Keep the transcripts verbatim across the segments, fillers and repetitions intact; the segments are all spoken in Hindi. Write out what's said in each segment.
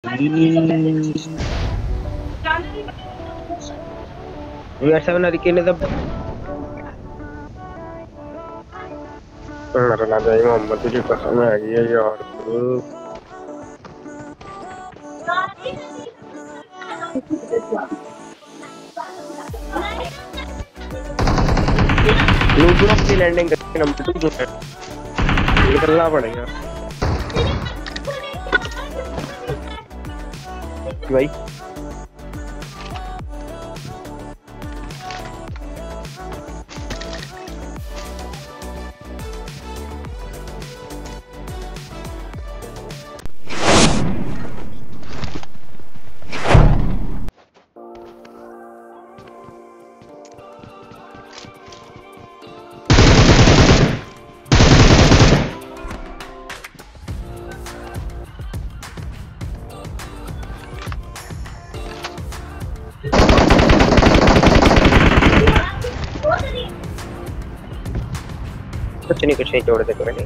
यार सेवन अरिके ने तो मरना चाहिए मोहम्मद तुझे कसम है ये यार लूटना अपनी लैंडिंग करके नंबर टू जो है निकलना पड़ेगा भाई कुछ नहीं कुछ नहीं जोड़ दे कोई नहीं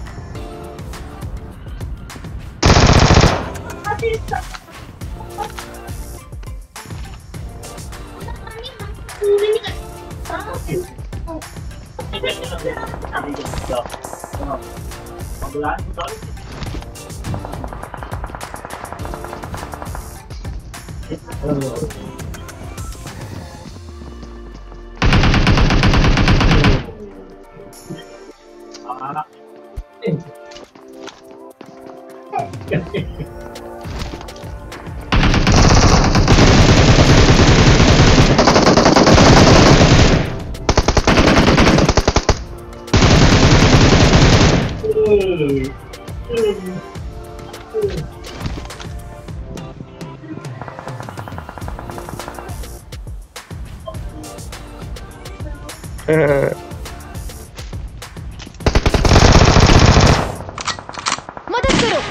मदद करो।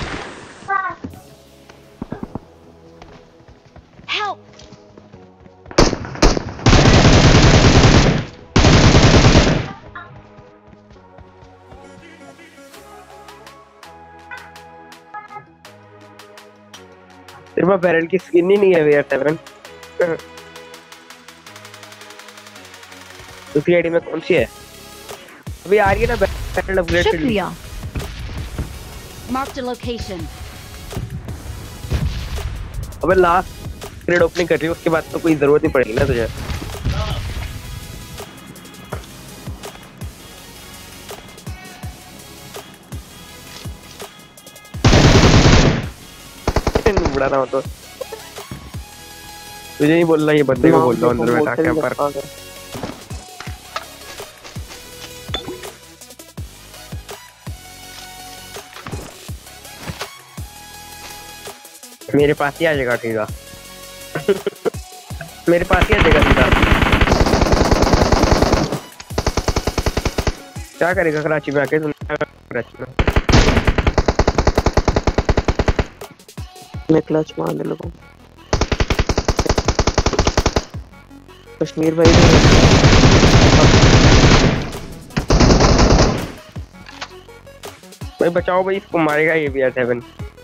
Help! तेरे पास बैरल की स्किन ही नहीं है यार सेवन दूसरी आईडी में कौन सी है अभी आ रही है ना बैरल अपग्रेड शुक्रिया। Marked a location. अबे लास्ट ग्रेड ओपनिंग कर रही है उसके बाद तो कोई जरूरत नहीं पड़ेगी ना तुझे बड़ा रहा हूँ तो तुझे नहीं बोल रहा ये बंदे को बोल रहा हूँ अंदर बैठा के पर मेरे पास ही आ जाएगा सीधा मेरे पास ही आ जाएगा सीधा क्या करेगा कराची में आके तुम कराची में मैं क्लच मारने लगूं कश्मीर भाई भाई बचाओ भाई इसको मारेगा ये भी है सेवन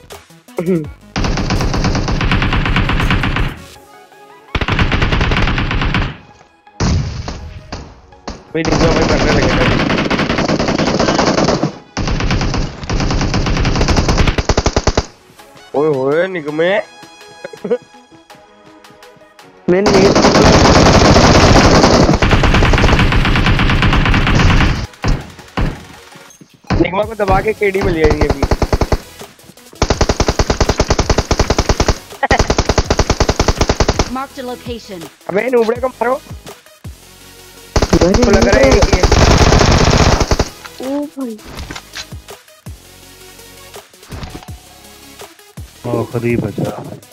भाई निकलो भाई करने लगेगा ओए ओए निगमे मैं नहीं निगमा को दबा के केडी मिल जाएगी अभी Marked a location. अबे नूबड़े को मारो भाई तो लग रहा है ये ओ भाई आखिरी बचा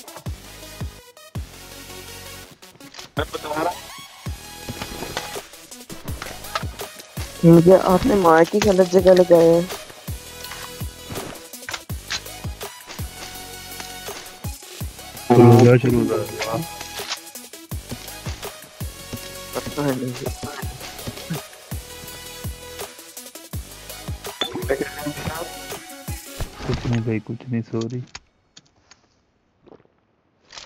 मुझे आपने मार की गलत जगह लगाया है चलो चलो पता है नहीं कुछ नहीं भाई कुछ नहीं सॉरी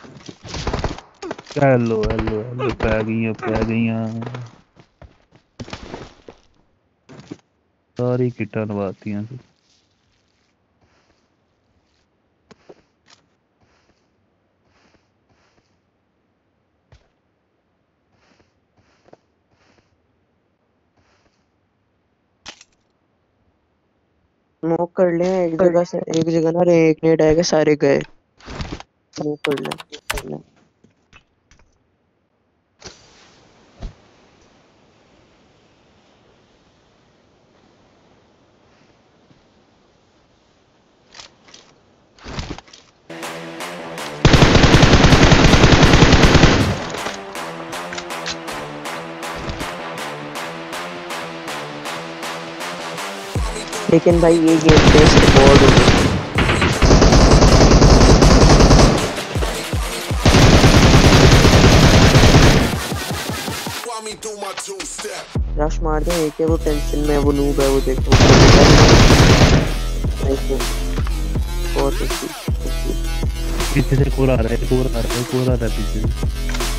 हेलो हेलो हेलो पै गई पै गई सारी किटा नवाती सी स्मोक कर ले एक जगह से, एक जगह ना रे एक नेट आएगा सारे गए। स्मोक कर ले कर ले। लेकिन भाई ये गेम बेस्ट रिकॉर्ड हो गई। रश मार दे एक है वो टेंशन में है, वो नूब है वो देखो। बहुत अच्छी पीछे से कोर आ रहा है कोर आ रहा है कोर आ रहा है पीछे से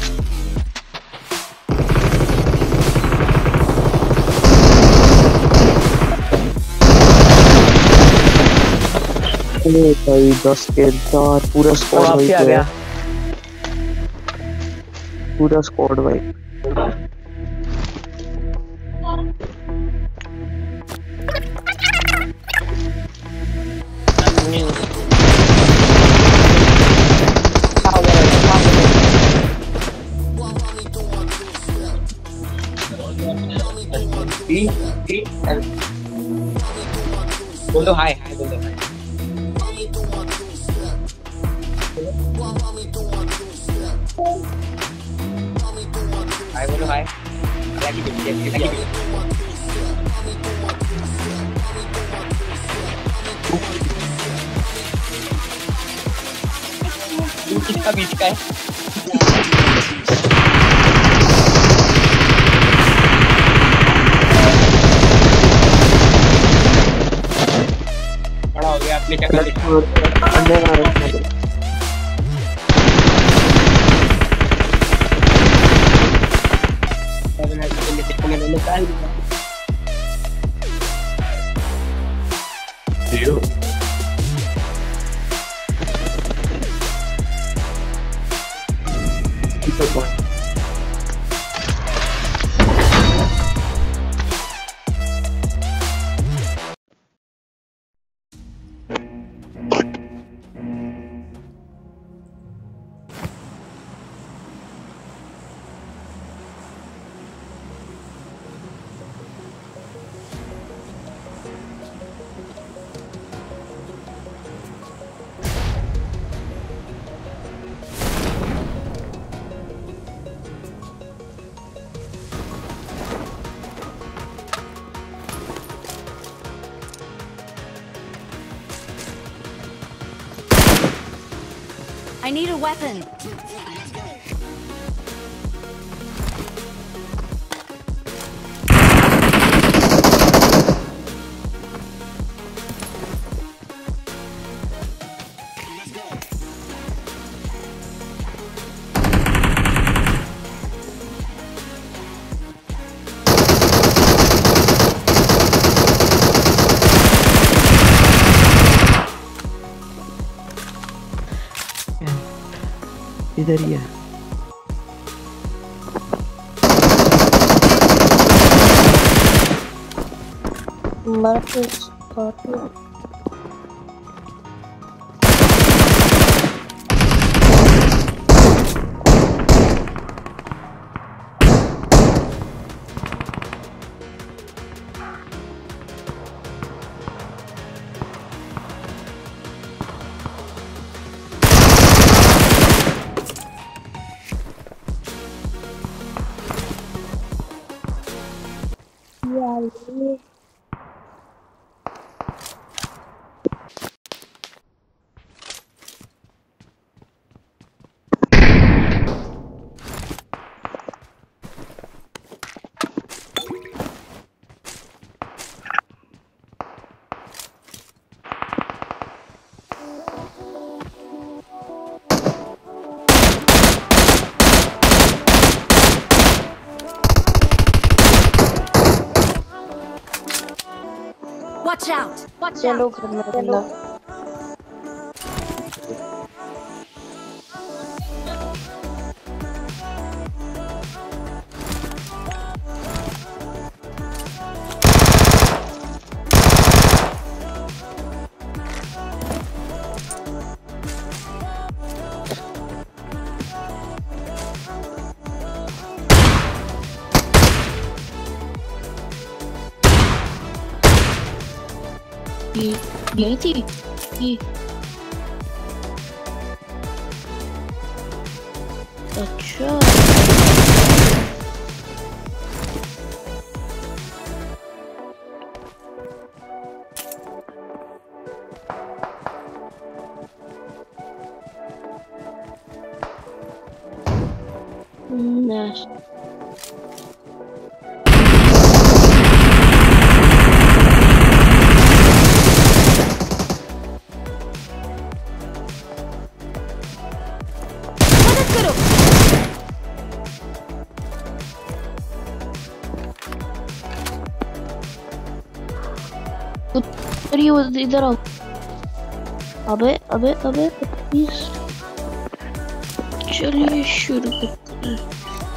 भाई दस के चार पूरा स्क्वाड भाई आ गया पूरा स्क्वाड भाई। बोलो हाय हाय बोलो हाय बोलो हाय लगी लगी लगी किसका बीच का है बड़ा हो गया अपने चक्कर अंदर आ रहा है Yo. Keep it going. I need a weapon. इधर ही है। Watch out! Watch चलो out! घर में बंदा ये यही थी ये। अच्छा Nice. मदद करो! अरे वो इधर आओ। अबे अबे अबे प्लीज चलिए शुरू करते हैं।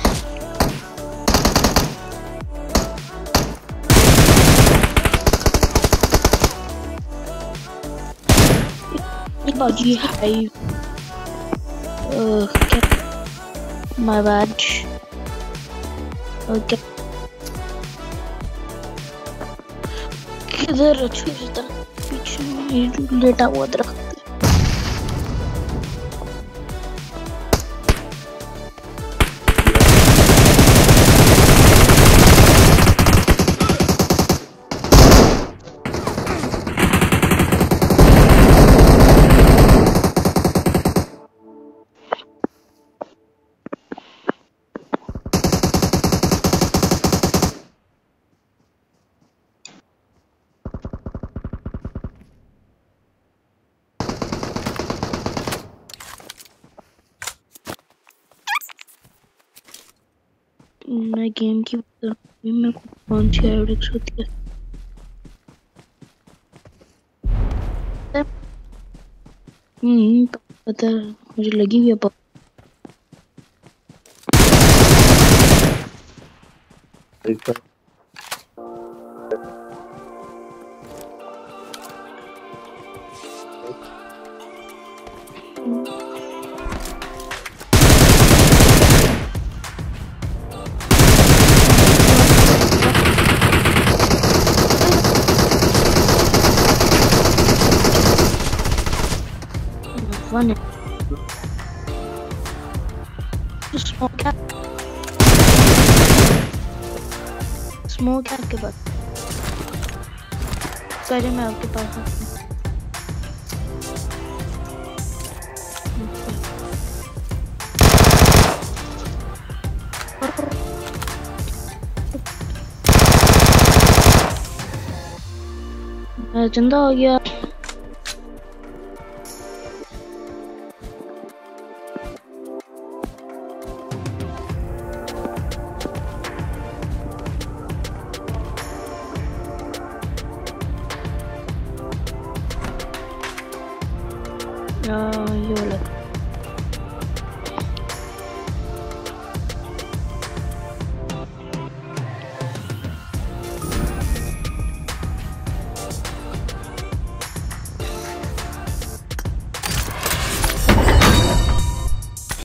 बाजी है माय बैड ओके किधर अच्छी तरह पीछे लेटा हुआ दरख्त मैं गेम की में कौन सी एवरेज होती है हम्म पता मुझे लगी हुई है One smoke cap smoke cap के बाद पहले मैं आपके पास मैं जिंदा हो गया।